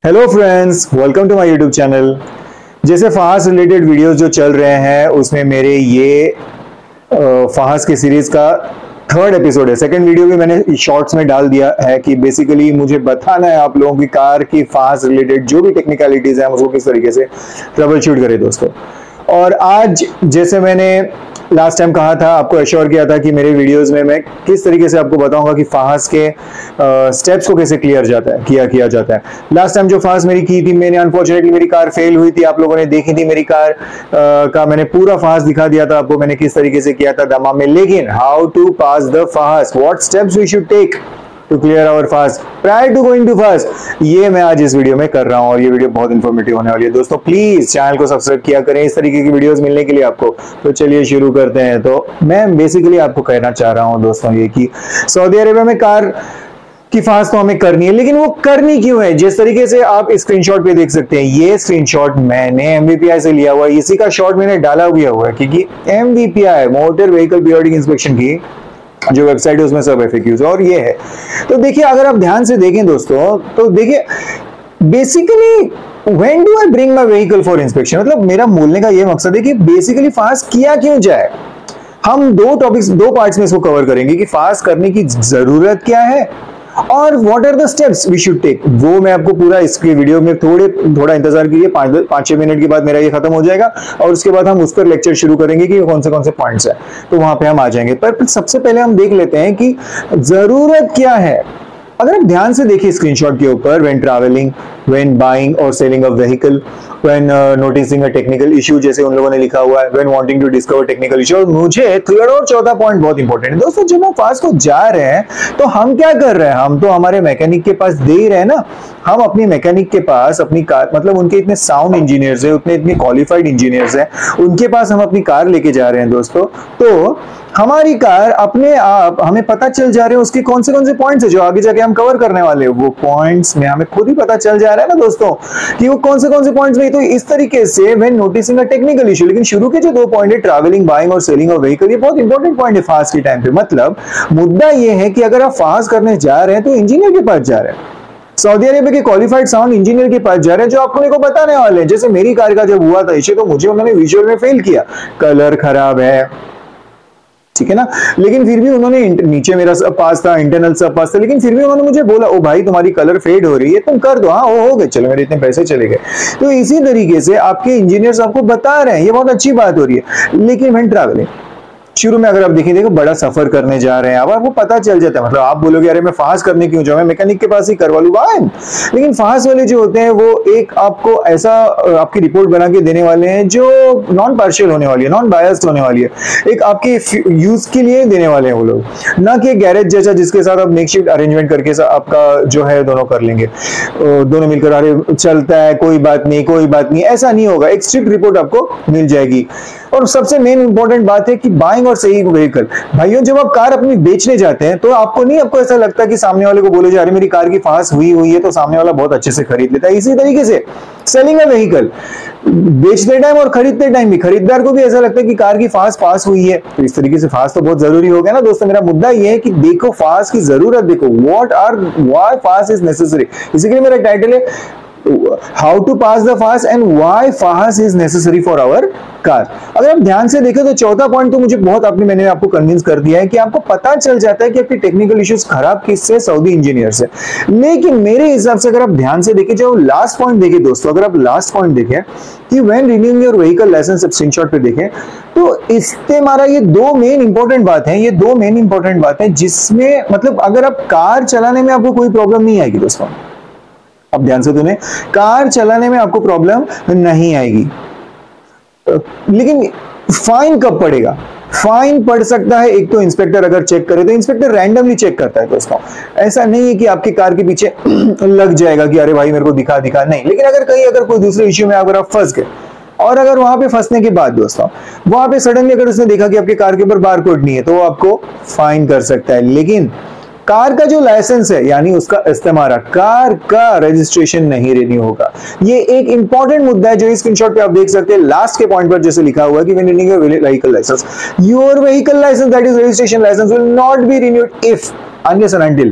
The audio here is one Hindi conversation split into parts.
Hello friends, welcome to my YouTube channel. जैसे फहास रिलेटेड वीडियोस जो चल रहे हैं उसमें मेरे ये फहास की सीरीज का थर्ड एपिसोड है। सेकंड वीडियो भी मैंने शॉर्ट्स में डाल दिया है कि बेसिकली मुझे बताना है आप लोगों की कार की फहास रिलेटेड जो भी टेक्निकलिटीज है उसको किस तरीके से ट्रबल शूट करें दोस्तों। और आज जैसे मैंने लास्ट टाइम कहा था, आपको एश्योर किया था कि मेरे वीडियोस में मैं किस तरीके से आपको बताऊंगा कि फहास के स्टेप्स को कैसे किया जाता है। लास्ट टाइम जो फहास मेरी की थी, मैंने अनफॉर्चुनेटली मेरी कार फेल हुई थी। आप लोगों ने देखी थी मेरी कार का मैंने पूरा फहास दिखा दिया था आपको, मैंने किस तरीके से किया था दमा में। लेकिन how to pass the Fahas, what steps we should take to clear our fast prior to going to fast, ये मैं आज इस वीडियो में कर रहा हूं और ये वीडियो बहुत इंफॉर्मेटिव होने वाली है दोस्तों। प्लीज चैनल को सब्सक्राइब किया करें इस तरीके की वीडियोस मिलने के लिए आपको। तो चलिए शुरू करते हैं। तो मैं बेसिकली आपको कहना चाह रहा हूं दोस्तों ये कि सऊदी अरेबिया में कार की फास्ट तो हमें करनी है, लेकिन वो करनी क्यों है? जिस तरीके से आप स्क्रीनशॉट पे देख सकते हैं, ये स्क्रीनशॉट मैंने MVPI से लिया हुआ है, इसी का शॉट मैंने डाला हुआ है क्योंकि MVPI motor vehicle periodic inspection की जो वेबसाइट है उसमें सब FAQs और ये है। तो देखिए, अगर आप ध्यान से देखें दोस्तों, तो देखिए basically when do I bring my vehicle for inspection, मतलब मेरा बोलने का ये मकसद है कि बेसिकली फास्ट किया क्यों जाए। हम दो पार्ट्स में इसको कवर करेंगे कि फास्ट करने की जरूरत क्या है और what are the steps we should take. वो मैं आपको पूरा इसके वीडियो में थोड़ा इंतजार कीजिए, 5-6 मिनट के बाद मेरा ये खत्म हो जाएगा और उसके बाद हम उस पर लेक्चर शुरू करेंगे कि कौन से पॉइंट्स है, तो वहां पे हम आ जाएंगे। पर सबसे पहले हम देख लेते हैं कि जरूरत क्या है। अगर आप ध्यान से देखिए स्क्रीनशॉट के ऊपर, व्हेन ट्रैवलिंग, व्हेन बाइंग और selling a vehicle, when noticing a technical issue, जैसे उन लोगों ने लिखा हुआ है, when wanting to discover technical issue. और मुझे थर्ड और चौथा पॉइंट बहुत इंपॉर्टेंट है दोस्तों। जब हम फास्ट को जा रहे हैं तो हम क्या कर रहे हैं? हम तो हमारे मैकेनिक के पास दे ही रहे हैं ना। हम अपनी मैकेनिक के पास अपनी कार, मतलब उनके इतने साउंड इंजीनियर्स है, इतने क्वालिफाइड इंजीनियर्स है, उनके पास हम अपनी कार लेके जा रहे हैं दोस्तों। तो हमारी कार अपने आप हमें पता चल जा रहे हैं उसके कौन से पॉइंट्स है जो आगे जाके हम कवर करने वाले हैं। वो पॉइंट्स में हमें खुद ही पता चल जा रहा है ना दोस्तों कि वो कौन से पॉइंट्स में। तो इस तरीके से when noticing a technical issue, लेकिन शुरू के जो 2 पॉइंट है, ट्रैवलिंग, बाइंग और सेलिंग ऑफ व्हीकल, ये बहुत इंपॉर्टेंट पॉइंट है फास्ट के टाइम पे। मतलब मुद्दा ये है कि अगर आप फास्ट करने जा रहे हैं तो इंजीनियर के पास जा रहे हैं, सऊदी अरेबिया के क्वालिफाइड साउंड इंजीनियर के पास जा रहे हैं जो आपको को बताने वाले हैं। जैसे मेरी कार का जब हुआ था इशू, तो मुझे उन्होंने विजुअल में फेल किया, कलर खराब है, ठीक है ना, लेकिन फिर भी उन्होंने नीचे मेरा सब पास था, इंटरनल सब पास था, लेकिन फिर भी उन्होंने मुझे बोला, ओ भाई तुम्हारी कलर फेड हो रही है, तुम कर दो। हाँ हो गए, चलो मेरे इतने पैसे चले गए। तो इसी तरीके से आपके इंजीनियर्स आपको बता रहे हैं, ये बहुत अच्छी बात हो रही है। लेकिन व्हेन ट्रैवलिंग, शुरू में अगर आप देखिए बड़ा सफर करने जा रहे हैं, अब आपको पता चल जाता है, मतलब आप बोलोगे अरे मैं फास्ट करने क्यों जाऊं, मैं मैकेनिक के पास ही करवा लूंगा। लेकिन फास्ट वाले जो होते हैं वो एक आपको ऐसा आपकी रिपोर्ट बना के देने वाले हैं जो नॉन पार्शियल होने वाली है, नॉन बायस्ड होने वाली है, एक आपके यूज के लिए देने वाले हैं वो लोग, ना कि गैरेज जैसा जिसके साथ आप मेकशिफ्ट अरेंजमेंट करके आपका जो है दोनों कर लेंगे, दोनों मिलकर अरे चलता है कोई बात नहीं, ऐसा नहीं होगा। एक स्ट्रिक्ट रिपोर्ट आपको मिल जाएगी। और सबसे मेन इंपॉर्टेंट बात है कि बाइंग और सेलिंग व्हीकल, भाइयों जब आप कार अपनी बेचने जाते हैं तो आपको ऐसा लगता कि सामने वाले को बोले जा रहे मेरी कार की फास्ट हुई है तो सामने वाला बहुत अच्छे से खरीद लेता है। इसी तरीके से सेलिंग अ व्हीकल, बेचते टाइम और खरीदते टाइम भी खरीदार को भी ऐसा लगता है कि कार की फास्ट पास हुई है। तो इस तरीके से फास्ट तो बहुत जरूरी हो गया ना दोस्तों। मेरा मुद्दा ये है कि देखो फास्ट की जरूरत देखो, व्हाई फास्ट इज नेसेसरी। इसी के लिए मेरा टाइटल है how to pass the fast and why fast is necessary for our car. अगर आप ध्यान से देखें तो चौथा पॉइंट तो मुझे बहुत मैंने आपको कन्विंस कर दिया है कि आपको पता चल जाता है कि आपके टेक्निकल इश्यूज खराब किससे, सऊदी इंजीनियर से। लेकिन मेरे हिसाब से अगर आप ध्यान से देखें, जो लास्ट पॉइंट देखें दोस्तों, अगर आप लास्ट पॉइंट देखें कि when renewing your vehicle licence, screenshot पे देखें तो इससे हमारा ये 2 मेन इंपॉर्टेंट बात है, जिसमें मतलब अगर आप कार चलाने में आपको कोई प्रॉब्लम नहीं आएगी दोस्तों। अब ध्यान से सुने, कार चलाने में आपको प्रॉब्लम नहीं आएगी, लेकिन फाइन कब पड़ेगा? फाइन पड़ सकता है, एक तो इंस्पेक्टर अगर चेक करे तो इंस्पेक्टर रैंडमली चेक करता है दोस्तों। ऐसा नहीं है कि आपकी कार के पीछे लग जाएगा कि अरे भाई मेरे को दिखा नहीं। लेकिन अगर कोई दूसरे इश्यू में अगर आप फंस गए और अगर वहां पे फंसने के बाद दोस्तों वहां पे सडनली अगर उसने देखा कि आपकी कार के ऊपर बारकोड नहीं है तो वो आपको फाइन कर सकता है। लेकिन कार का जो लाइसेंस है यानी उसका इस्तेमाल, कार का रजिस्ट्रेशन नहीं रिन्यू होगा। ये एक इंपॉर्टेंट मुद्दा है जो इस स्क्रीनशॉट पे आप देख सकते हैं। लास्ट के पॉइंट पर जैसे लिखा हुआ है कि when renewing your vehicle licence, your vehicle licence that is registration licence will not be renewed if unless and until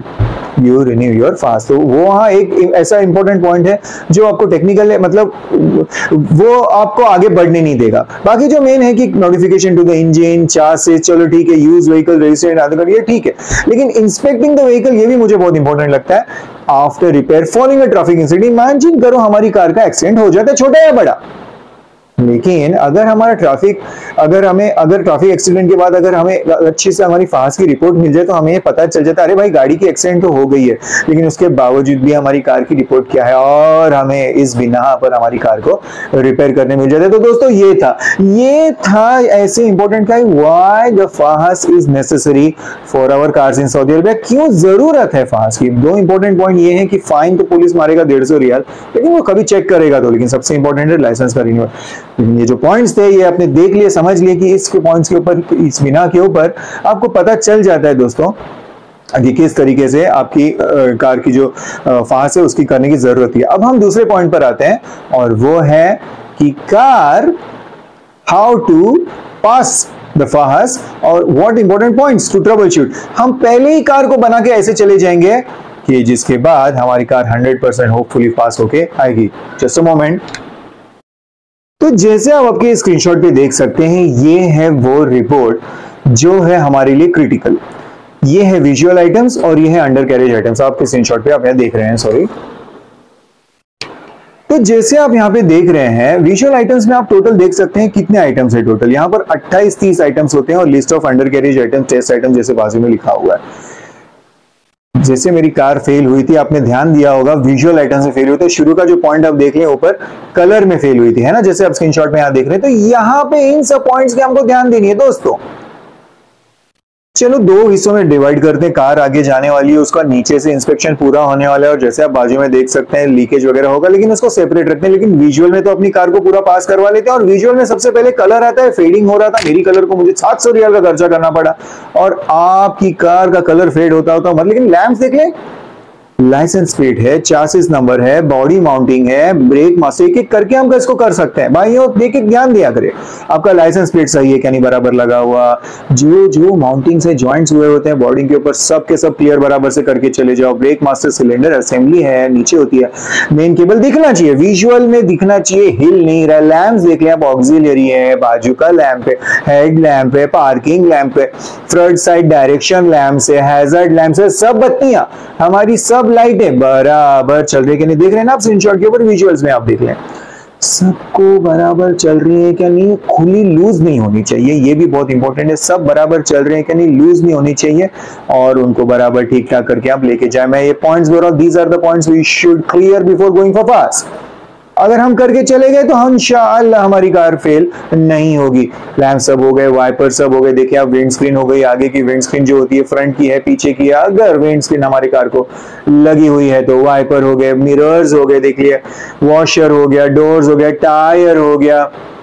you renew your fast. तो वो वहाँ एक ऐसा इंपॉर्टेंट पॉइंट है जो आपको टेक्निकल है, मतलब वो आपको आगे बढ़ने नहीं देगा। बाकी जो मेन है कि notification to the engine, chassis, चलो ठीक है, use vehicle registered Aadhaar card, ये ठीक है, लेकिन इंस्पेक्टिंग द व्हीकल ये भी मुझे बहुत इंपॉर्टेंट लगता है। After repair following a traffic incident, imagine करो हमारी कार का एक्सीडेंट हो जाता है, छोटा या बड़ा, लेकिन अगर हमारा अगर ट्रैफिक एक्सीडेंट के बाद अगर हमें अच्छी से हमारी फास्ट की रिपोर्ट मिल जाए तो हमें पता चल जाता है अरे भाई गाड़ी की एक्सीडेंट तो हो गई है, लेकिन उसके बावजूद भी हमारी कार की रिपोर्ट क्या है और हमें इस बिना पर हमारी कार को रिपेयर करने मिल जाता है। तो दोस्तों ये था ऐसे इंपॉर्टेंट का why the fast is necessary for our cars in Saudi Arabia, क्यों जरूरत है फास्ट की। दो इंपॉर्टेंट पॉइंट ये है कि फाइन तो पुलिस मारेगा 150 रियाल, लेकिन वो कभी चेक करेगा तो, लेकिन सबसे इंपॉर्टेंट है लाइसेंस का रिन्यूअल। ये जो पॉइंट्स थे ये आपने देख लिए, समझ लिए कि इसके पॉइंट्स के ऊपर, इस बिना के ऊपर आपको पता चल जाता है दोस्तों कि किस तरीके से आपकी कार की जो फास्ट है उसकी करने की जरूरत है। अब हम दूसरे पॉइंट पर आते हैं और वो है कि car how to pass the fast और what important points to troubleshoot. हम पहले ही कार को बना के ऐसे चले जाएंगे कि जिसके बाद हमारी कार 100% होपफुली पास होके आएगी। Just a moment. तो जैसे आप आपके स्क्रीनशॉट पे देख सकते हैं, ये है वो रिपोर्ट जो है हमारे लिए क्रिटिकल। ये है विजुअल आइटम्स और ये है अंडर कैरेज आइटम्स। आपके स्क्रीनशॉट पे आप यहाँ देख रहे हैं, सॉरी। तो जैसे आप यहाँ पे देख रहे हैं विजुअल आइटम्स में आप टोटल देख सकते हैं कितने आइटम्स है टोटल। यहाँ पर 28-30 आइटम्स होते हैं और list of undercarriage items, test item जैसे बाजू में लिखा हुआ है। जैसे मेरी कार फेल हुई थी, आपने ध्यान दिया होगा विजुअल आइटम से फेल हुई थी। शुरू का जो पॉइंट आप देख लें ऊपर कलर में फेल हुई थी, है ना, जैसे आप स्क्रीनशॉट में यहां देख रहे हैं। तो यहाँ पे इन सब पॉइंट्स के हमको ध्यान देनी है दोस्तों। चलो दो हिस्सों में डिवाइड करते हैं। कार आगे जाने वाली है, उसका नीचे से इंस्पेक्शन पूरा होने वाला है और जैसे आप बाजू में देख सकते हैं लीकेज वगैरह होगा, लेकिन उसको सेपरेट रखते हैं। लेकिन विजुअल में तो अपनी कार को पूरा पास करवा लेते हैं और विजुअल में सबसे पहले कलर आता है। फेडिंग हो रहा था, मेरी कलर को मुझे 700 रियाल का खर्चा करना पड़ा और आपकी कार का कलर फेड होता मतलब, लेकिन लैंप्स देख लें, लाइसेंस प्लेट है, चासिस नंबर है, बॉडी माउंटिंग है, ब्रेक मास्टर, एक एक करके हम इसको कर सकते हैं। भाइयों देख के ध्यान दिया करें, आपका लाइसेंस प्लेट सही है क्या नहीं बराबर लगा हुआ, जो माउंटिंग से जॉइंट्स हुए होते हैं बॉडी के ऊपर सब के सब क्लियर बराबर से करके चले जाओ। ब्रेक मास्टर सिलेंडर असेंबली है, नीचे होती है मेन केबल, दिखना चाहिए, विजुअल में दिखना चाहिए, हिल नहीं रहा। लैंप्स देख लें आप, ऑक्सिलरी है, बाजू का लैंप है, हेड लैंप है, पार्किंग लैंप है, फ्रंट साइड डायरेक्शन लैंप्स है, हैजर्ड लैंप्स है, सब बत्तियां हमारी सब लाइटें बराबर चल रही है कि नहीं, देख रहे हैं ना आप स्क्रीनशॉट के ऊपर, विजुअल्स में आप देख लें सबको बराबर चल रही है क्या नहीं, खुली लूज नहीं होनी चाहिए, ये भी बहुत इंपॉर्टेंट है। सब बराबर चल रहे हैं क्या नहीं, लूज नहीं होनी चाहिए और उनको बराबर ठीक ठाक करके आप लेके जाए। मैं ये पॉइंट्स बोल रहा हूं, these are the points we should clear before going for fast. अगर हम करके चले गए तो इंशाअल्लाह हमारी कार फेल नहीं होगी। लैंप सब हो गए, वाइपर सब हो गए, देखिए आप विंड स्क्रीन हो गई, आगे की विंड स्क्रीन जो होती है फ्रंट की है, पीछे की है। अगर विंड स्क्रीन हमारी कार को लगी हुई है तो वाइपर हो गए, मिरर्स हो गए, देखिए वॉशर हो गया, डोर्स हो गया, टायर हो गया।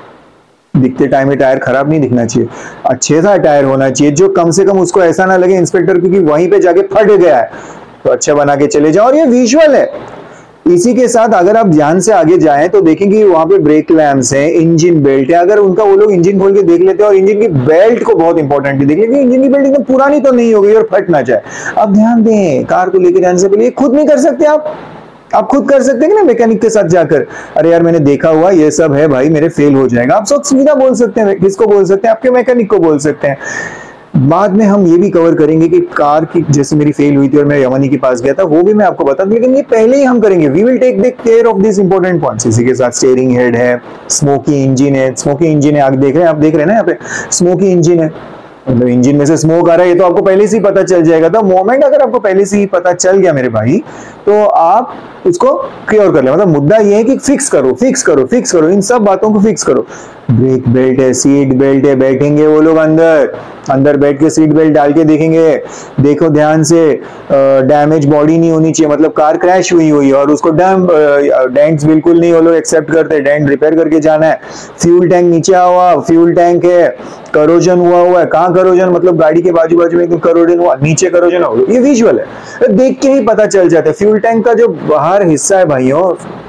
दिखते टाइम में टायर खराब नहीं दिखना चाहिए, अच्छे सा टायर होना चाहिए जो कम से कम उसको ऐसा ना लगे इंस्पेक्टर क्योंकि वहीं पे जाके फट गया है, तो अच्छा बना के चले जाओ। और ये विजुअल है। इसी के साथ अगर आप ध्यान से आगे जाएं तो देखेंगे वहां पे ब्रेक लैंप्स हैं, इंजन बेल्ट है। अगर उनका वो लोग इंजन खोल के देख लेते हैं और इंजन की बेल्ट को बहुत इंपॉर्टेंट देख लेते हैं, इंजन की बेल्ट एकदम पुरानी तो नहीं हो गई और फट ना जाए। अब ध्यान दें, कार को लेके जाने से पहले खुद नहीं कर सकते आप खुद कर सकते हैं ना मैकेनिक के साथ जाकर, अरे यार मैंने देखा हुआ ये सब है भाई, मेरे फेल हो जाएगा। आप सब सीधा बोल सकते हैं, किसको बोल सकते हैं, आपके मैकेनिक को बोल सकते हैं। बाद में हम ये भी कवर करेंगे कि कार की जैसे मेरी फेल हुई थी और मैं यमनी के पास गया था, वो भी मैं आपको बता दूं, लेकिन ये पहले ही हम करेंगे। We will take the care of this important points. इसी के साथ स्टीयरिंग हेड है, स्मोकी इंजन है, आप देख रहे हैं, आप देख रहे हैं ना यहाँ पे स्मोकी इंजन है, मतलब इंजन में से स्मोक आ रहा है, ये तो आपको पहले से ही पता चल जाएगा। तो मोमेंट अगर आपको पहले से ही पता चल गया मेरे भाई, तो आप उसको क्लियर कर ले। मतलब मुद्दा ये है कि फिक्स करो, इन सब बातों को फिक्स करो। ब्रेक बेल्ट है, सीट बेल्ट है, बैठेंगे वो लोग अंदर बैठ के सीट बेल्ट डाल के देखेंगे, देखो ध्यान से, डैमेज बॉडी नहीं होनी चाहिए, मतलब कार क्रैश हुई है और उसको डेंट्स बिल्कुल नहीं वो लोग एक्सेप्ट करते, डेंट रिपेयर करके जाना है। फ्यूल टैंक नीचे हुआ, फ्यूल टैंक है, करोजन हुआ है, कहाँ करोजन, मतलब गाड़ी के बाजू में एकदम करोजन हुआ, नीचे करोजन हुआ, ये विजुअल है, देख के ही पता चल जाता है। फ्यूल टैंक का जो बाहर हिस्सा है भाइयों,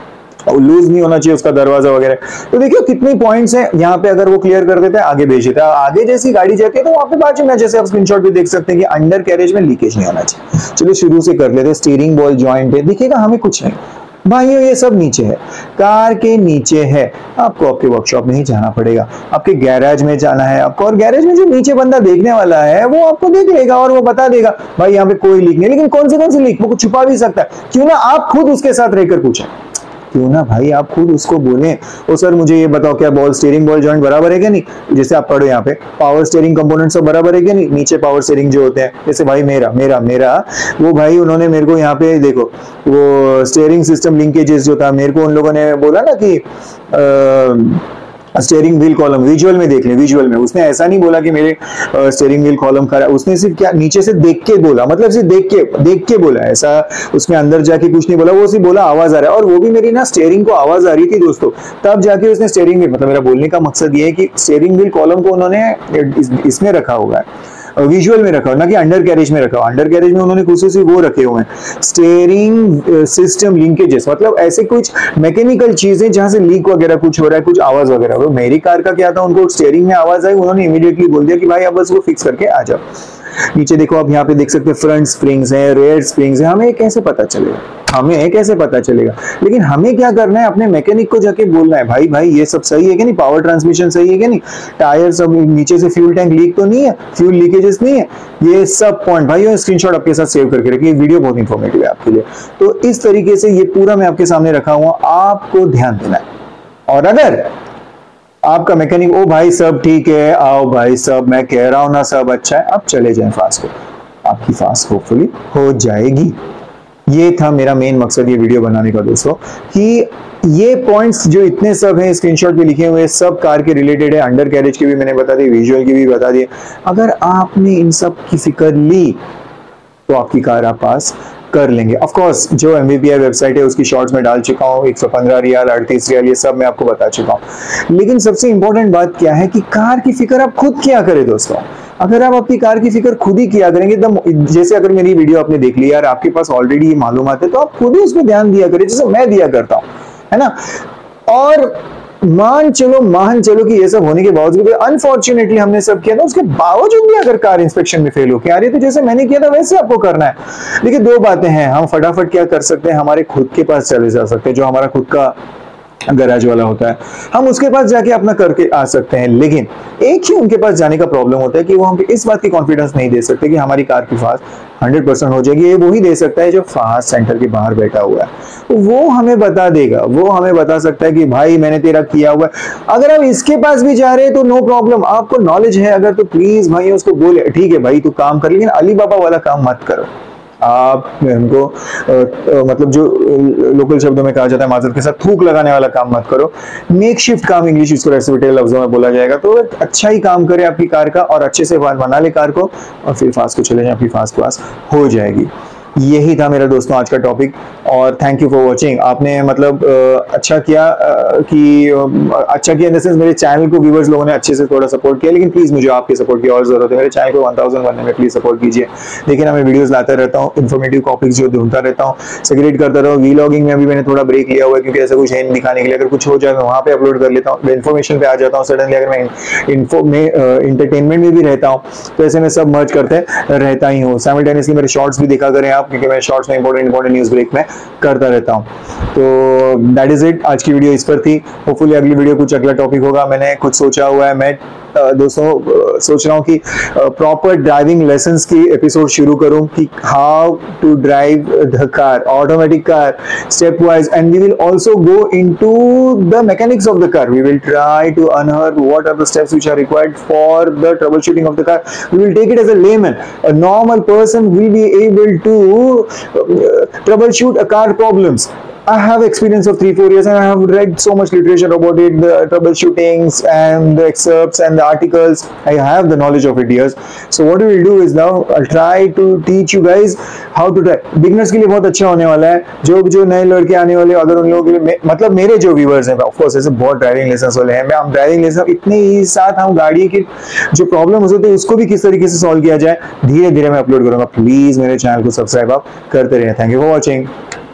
लूज नहीं होना चाहिए उसका दरवाजा वगैरह। तो देखिए कितने पॉइंट्स हैं यहाँ पे, अगर वो क्लियर कर देते हैं आगे भेज देते हैं। आगे जैसी गाड़ी जाती है तो वहां पे बाजू में जैसे आप स्क्रीनशॉट भी देख सकते हैं कि अंडर कैरेज में लीकेज नहीं होना चाहिए। चलिए शुरू से कर लेते हैं। स्टीयरिंग बॉल जॉइंट है, दिखेगा हमें कुछ नहीं भाइयों, ये सब नीचे है, कार के नीचे है। आपको आपके वर्कशॉप में ही जाना पड़ेगा, आपके गैराज में जाना है आपको, और गैराज में जो नीचे बंदा देखने वाला है वो आपको देख लेगा और वो बता देगा भाई यहाँ पे कोई लीक नहीं। लेकिन कौन सी लीक वो छुपा भी सकता है, क्यों ना आप खुद उसके साथ रहकर पूछें, क्यों ना भाई आप खुद उसको बोले ओ सर मुझे ये बताओ क्या बॉल स्टीयरिंग बॉल जॉइंट बराबर है क्या नहीं। जैसे आप पढ़ो यहाँ पे पावर स्टीयरिंग कंपोनेंट सब बराबर है क्या नहीं, नीचे पावर स्टीयरिंग जो होते हैं, जैसे भाई मेरा वो भाई उन्होंने मेरे को यहाँ पे देखो वो स्टीयरिंग सिस्टम लिंकेजेस जो था मेरे को उन लोगों ने बोला ना कि स्टीयरिंग व्हील कॉलम विजुअल में देख ले, विजुअल में उसने ऐसा नहीं बोला कि मेरे स्टीयरिंग व्हील कॉलम खराब, उसने सिर्फ क्या नीचे से देख के बोला, मतलब सिर्फ देख के बोला, ऐसा उसमें अंदर जाके कुछ नहीं बोला, वो सिर्फ बोला आवाज आ रहा है। और वो भी मेरी ना स्टीयरिंग को आवाज आ रही थी दोस्तों, तब जाके उसने स्टीयरिंग व्हील, मतलब मेरा बोलने का मकसद ये है कि स्टीयरिंग व्हील कॉलम को उन्होंने इसमें रखा होगा है, विजुअल में रखा हो ना कि अंडर कैरेज में रखा हो। अंडर कैरेज में उन्होंने खुसूसी वो रखे हुए हैं स्टीयरिंग सिस्टम लिंकेजेस, मतलब ऐसे कुछ मैकेनिकल चीजें जहां से लीक वगैरह कुछ हो रहा है, कुछ आवाज वगैरह हो। मेरी कार का क्या था, उनको स्टीयरिंग में आवाज आई, उन्होंने इमीडिएटली बोल दिया कि भाई अब बस वो फिक्स करके आ जाओ। नीचे देखो आप यहाँ पे देख सकते हैं फ्रंट स्प्रिंग्स हैं, रेयर स्प्रिंग्स हैं। हमें कैसे पता चलेगा, हमें कैसे पता चलेगा, लेकिन हमें क्या करना है, अपने मैकेनिक को जाके बोलना है भाई ये सब सही है क्या नहीं, पावर ट्रांसमिशन सही है क्या नहीं, टायर सब नीचे से फ्यूल टैंक लीक तो नहीं है, फ्यूल लीकेजेस नहीं है, ये सब पॉइंट भाई स्क्रीनशॉट आपके साथ सेव करके रखिए। वीडियो बहुत इंफॉर्मेटिव है आपके लिए। तो इस तरीके से ये पूरा मैं आपके सामने रखा हुआ, आपको ध्यान देना है। और अगर आपका मैकेनिक ओ भाई सब ठीक है, आओ भाई सब मैं कह रहा हूं ना सब अच्छा है, अब चले जाएं फास्ट को, आपकी फास्ट होपफुली हो जाएगी। ये था मेरा मेन मकसद ये वीडियो बनाने का दोस्तों, कि ये पॉइंट्स जो इतने सब हैं स्क्रीनशॉट पे लिखे हुए सब कार के रिलेटेड है, अंडर कैरेज के भी मैंने बता दिए, विजुअल की भी बता दिए। अगर आपने इन सब की फिक्र ली तो आपकी कार आप पास कर लेंगे। ऑफ कोर्स जो MVPI वेबसाइट है उसकी शॉर्ट्स में डाल चुका हूँ, 115 रियाल 38 रियाल ये सब मैं आपको बता चुका हूँ। लेकिन सबसे इंपॉर्टेंट बात क्या है कि कार की फिक्र आप खुद किया करें दोस्तों। अगर आप अपनी कार की फिक्र खुद ही किया करेंगे तो जैसे अगर मेरी वीडियो आपने देख ली यार, आपके पास ऑलरेडी ये मालूमात है, तो आप खुद ही उस पर ध्यान दिया करें जैसे मैं दिया करता हूँ, है ना। और मान चलो कि ये सब होने के बावजूद अनफॉर्चुनेटली हमने सब किया था, उसके बावजूद भी अगर कार इंस्पेक्शन में फेल हो के आ रही है तो जैसे मैंने किया था वैसे आपको करना है। देखिए दो बातें हैं, हम फटाफट क्या कर सकते हैं, हमारे खुद के पास चले जा सकते हैं, जो हमारा खुद का गैराज वाला होता है, हम उसके पास जाके अपना करके आ सकते हैं। लेकिन एक ही उनके पास जाने का प्रॉब्लम होता है कि वो हम इस बात की कॉन्फिडेंस नहीं दे सकते कि हमारी कार की फास्ट 100% हो जाएगी। ये वो ही दे सकता है जो फास्ट सेंटर के बाहर बैठा हुआ है, तो वो हमें बता देगा, वो हमें बता सकता है कि भाई मैंने तेरा किया हुआ है। अगर आप इसके पास भी जा रहे हैं तो नो प्रॉब्लम, आपको नॉलेज है अगर, तो प्लीज भाई उसको बोले ठीक है भाई तू काम कर, लेकिन अली बाबा वाला काम मत करो। आप उनको मतलब जो लोकल शब्दों में कहा जाता है माजरत के साथ थूक लगाने वाला काम मत करो। मेक शिफ्ट काम इंग्लिश इसको रेस्पेक्टेबल लफ्जों में बोला जाएगा। तो अच्छा ही काम करे आपकी कार का और अच्छे से बना ले कार को और फिर फास्ट को चले जाए, आपकी फास्ट पास हो जाएगी। यही था मेरा दोस्तों आज का टॉपिक और थैंक यू फॉर वॉचिंग। आपने मतलब अच्छा किया इन द सेंस मेरे चैनल को व्यूअर्स लोगों ने अच्छे से थोड़ा सपोर्ट किया, लेकिन प्लीज मुझे आपके सपोर्ट की और जरूरत है। मेरे चैनल को 1000 बनने में प्लीज सपोर्ट कीजिए। देखिए ना मैं वीडियोस लाता रहता हूँ, इन्फॉर्मेटिव टॉपिक्स जो ढूंढता रहता हूँ, सेग्रीगेट करता रहूँ। वीलॉगिंग में अभी मैंने थोड़ा ब्रेक लिया हुआ है क्योंकि ऐसा कुछ है नहीं दिखाने के लिए। अगर कुछ हो जाए मैं वहाँ पे अपलोड कर लेता हूँ, इन्फॉर्मेशन पे आ जाता हूँ सडनली। अगर मैं इंटरटेनमेंट में भी रहता हूँ तो ऐसे में सब मर्ज करते रहता ही हूँ। साइमल्टेनियसली मेरे शॉर्ट्स भी देखा करें आप, क्योंकि मैं शॉर्ट्स में इंपॉर्टेंट न्यूज ब्रेक में करता रहता हूं। तो दैट इज इट, आज की वीडियो इस पर थी। होपफुली अगली वीडियो कुछ अगला टॉपिक होगा, मैंने कुछ सोचा हुआ है। मैं दोस्तों सोच रहा हूं कि प्रॉपर ड्राइविंग लेसन्स की एपिसोड शुरू करूं कि how to drive the car, automatic car stepwise, and we will also go into the mechanics of the car. We will try to unearth what are the steps which are required for the troubleshooting of the car. We will take it as a layman, a normal person will be able to troubleshoot a car problems. I have experience of 3-4 years and I have read so much literature about it, the troubleshootings and the excerpts and the articles. I have the knowledge of it, yes. So what we will do is now I'll try to teach you guys how to drive. Beginners के लिए बहुत अच्छा होने वाला है। जो नए लड़के आने वाले, अगर उन लोगों के लिए मतलब मेरे जो व्यूअर्स हैं, ऑफ कोर्स ऐसे बहुत ड्राइविंग लाइसेंस वाले हैं, मैं हम ड्राइविंग लाइसेंस इतने ही साथ हम गाड़ी की जो प्रॉब्लम होती है उसको भी किस तरीके से सॉल्व किया जाए धीरे धीरे मैं अपलोड करूंगा। प्लीज मेरे चैनल को सब्सक्राइब आप करते रहिए। Thank you for watching.